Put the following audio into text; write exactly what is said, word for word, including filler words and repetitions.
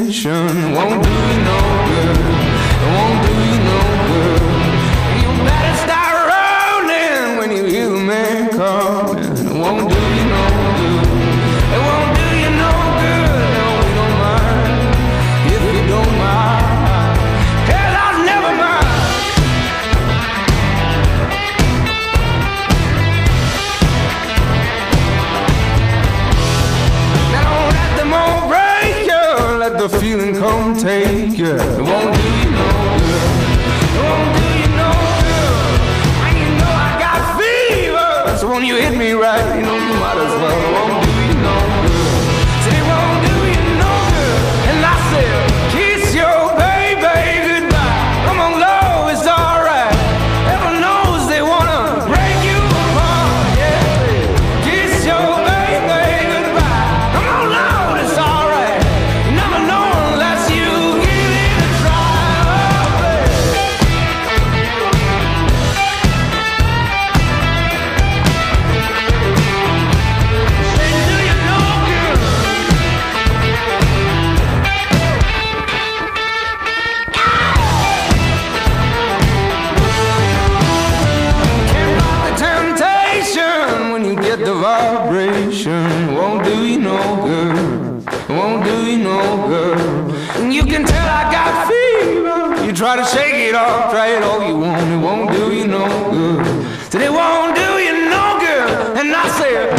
vibration won't do you no good. It won't do you no good. You better start rolling when you hear the man calling. It won't do you no good. It won't do you no good. No, we don't mind if you don't mind. Hell, I'll never mind. Now don't let them all break you. Let the feeling come take you. It won't do you no good. It won't do you no good. And you know I got fever, so when you hit me right, you know you might as well. It won't do you no good. Said it won't do you no good. And I said, kiss your baby goodbye. Come on, love, it's alright. Heaven knows they wanna break you apart. Yeah, kiss your baby goodbye. Come on, love, it's alright. You never know unless you give it a try. Oh, baby. They do you no good. Can't block the temptation when you get the vibration. Won't do you no good. Won't do you no good. And you can tell I got fever. You try to shake it off, try it all you want. It won't do you no good. Said it won't do you no good. And I said,